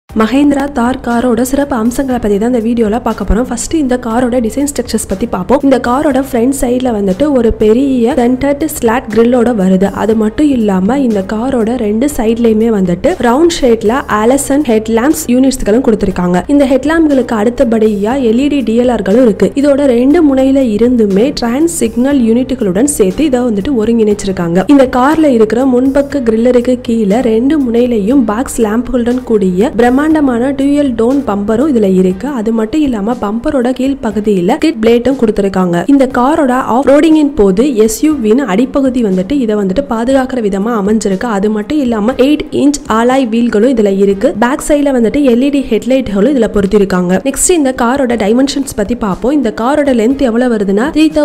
Mahindra Thar காரோட சிறப்பு அம்சங்களை பத்தி தான் இந்த வீடியோல பார்க்க போறோம். ஃபர்ஸ்ட் இந்த காரோட டிசைன் ஸ்ட்ரக்சர்ஸ் பத்தி பார்ப்போம். இந்த காரோட ஃப்ரண்ட் சைடுல வந்துட்டு ஒரு பெரிய சென்டர்ட் ஸ்லாட் கிரில்லோட வருது. அது மட்டும் இல்லாம இந்த காரோட ரெண்டு சைடுலயுமே வந்துட்டு ரவுண்ட் ஷேப்ல ஆலசன் ஹெட் லாம்ப்ஸ் யூனிட்ஸ்களும் கொடுத்திருக்காங்க. இந்த ஹெட் லாம்ப்களுக்கு அடுத்தபடியா LED DLRகளும் இருக்கு. இதோட ரெண்டு முனையில இருந்துமே டிரான்ஸ் சிக்னல் யூனிட்டுகளுடன் சேர்த்து இத வந்துட்டு ஒருங்கிணைச்சிருக்காங்க. இந்த கார்ல இருக்கிற முன்பக்க கிரில்லருக்கு கீழே ரெண்டு முனையிலையும் பாக்ஸ் லாம்புகளுடன் கூடிய பிரம்மாண்டமான டூயல் டோன் பம்பரும் இதுல இருக்கு. அது மட்டும் இல்லாம பம்பரோட கீழ் பகுதியில கிட் பிளேட்டும் கொடுத்திருக்காங்க. இந்த காரோட ஆஃப் ரோடிங்கின் போது SUVன்னு அடிப்பகுதி வந்துட்டு இதை வந்துட்டு பாதுகாக்கிற விதமா அமைஞ்சிருக்கு. அது மட்டும் இல்லாம 8 இன்ச் ஆலாய் வீல்களும் இதுல இருக்கு. பேக் சைடுல வந்துட்டு LED ஹெட்லைட்களும் இதுல பொருத்திருக்காங்க. நெக்ஸ்ட் இந்த காரோட டைமென்ஷன்ஸ் பத்தி பார்ப்போம். இந்த காரோட லென்த் எவ்வளவு வருதுன்னா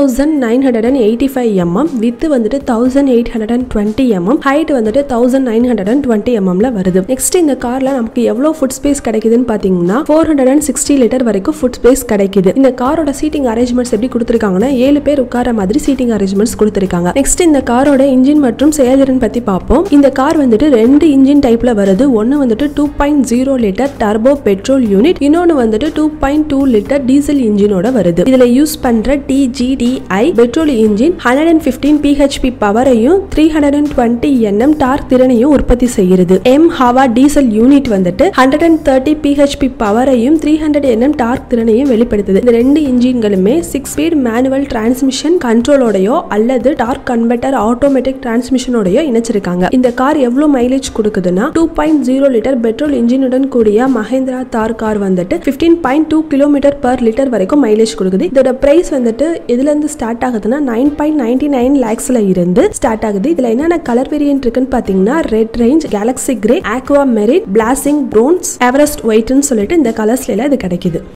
3985 mm, வித் வந்துட்டு 1820 mm, ஹைட் வந்துட்டு 1920 mm வருது. நெக்ஸ்ட் இந்த கார்ல நமக்கு எவ்வளவு ஃபுட் ஸ்பேஸ் கிடைக்குதுன்னு பாத்தீங்கன்னா 460 லிட்டர் வரைக்கும் ஃபுட் ஸ்பேஸ் கிடைக்குது. இந்த காரோட சீட்டிங் அரேஞ்ச்மெண்ட்ஸ் எப்படி கொடுத்திருக்காங்கன்னா 7 பேர் உட்கார மாதிரி சீட்டிங் அரேஞ்ச்மெண்ட்ஸ் கொடுத்திருக்காங்க. நெக்ஸ்ட் இந்த காரோட இன்ஜின் மற்றும் செயல்திறன் பத்தி பார்ப்போம். இந்த கார் வந்துட்டு ரெண்டு இன்ஜின் டைப்ல வருது. ஒன்னு வந்துட்டு 2.0 லிட்டர் டர்போ பெட்ரோல் யூனிட், இன்னொன்னு வந்துட்டு 2.2 லிட்டர் டீசல் இன்ஜினோட வருது. இதுல யூஸ் பண்ற TGDI பெட்ரோல் இன்ஜின் 115 PHP பவரையும் 320 Nm டார்க் திறனையும் உற்பத்தி செய்கிறது. ஹவா டீசல் யூனிட் வந்துட்டு 130 PHP பவரையும் 300 Nm டார்க் திறனையும் வெளிப்படுத்துது. இந்த ரெண்டு இன்ஜின்களுமே 6 ஸ்பீட் மேனுவல் டிரான்ஸ்மிஷன் கண்ட்ரோலோடயோ அல்லது டார்க் கன்வெர்ட்டர் ஆட்டோமேட்டிக் டிரான்ஸ்மிஷனோடயோ இணைச்சிருக்காங்க. இந்த கார் எவ்வளவு மைலேஜ் கொடுக்குதுன்னா 2.0 லிட்டர் பெட்ரோல் இன்ஜினுடன் கூடிய மஹிந்திரா தார் கார் வந்துட்டு 15.2 km/லிட்டர் வரைக்கும் மைலேஜ் கொடுக்குது. இதோட பிரைஸ் வந்துட்டு இதுல இருந்து ஸ்டார்ட் ஆகுதுன்னா 9.99 lakhsல இருந்து ஸ்டார்ட் ஆகுது. இதுல என்னென்ன கலர் வேரியன்ட் இருக்குன்னு பாத்தீங்கன்னா red range, galaxy grey, aqua marine, blazing, bronze, Everest ஒயிட்னு சொல்லிட்டு இந்த கலர்ஸ்ல இது கிடைக்குது.